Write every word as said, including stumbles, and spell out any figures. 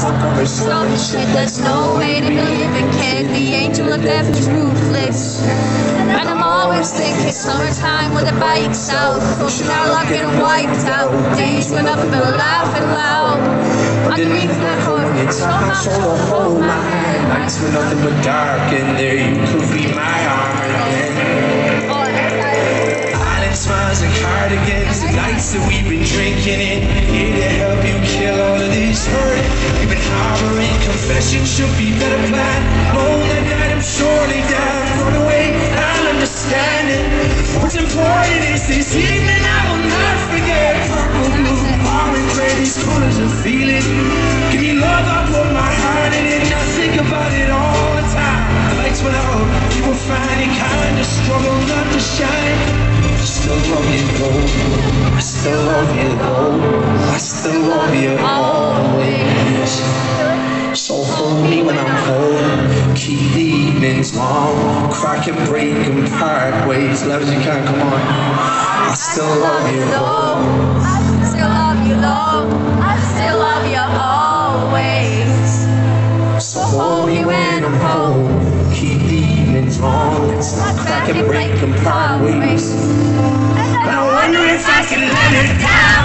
Stone shit, there's no way to believe in, kid. The angel of death is ruthless. And I'm always thinking summertime with a bike south, pushing our luck getting wiped out. Days when I've been laughing loud underneath that hood. Time so to hold my hand. Nights were nothing but dark, and there you could be my arm again. Island smiles and cardigans, the nights that we've been drinking in, here to help you kill all of this hurt you've been harboring. Confession should be better planned. Oh, that night I'm surely down. Run away, I'll understand it. What's important is this evening I will not forget. Purple, blue, orange, red, these colors of feeling. Give me love, I put my heart in it, and I think about it all the time. Lights went out, people find it kinda struggle not to shine. I still love you though, I still love you though, I still love you always. So hold me when I'm home, keep the evenings long, crack and break and part ways, loud as you can, come on. I still love you though, I still love you though, I still love you always. So hold me when I'm home, keep the evenings long, it's not crack and break and part ways. And I wonder if I can let it down.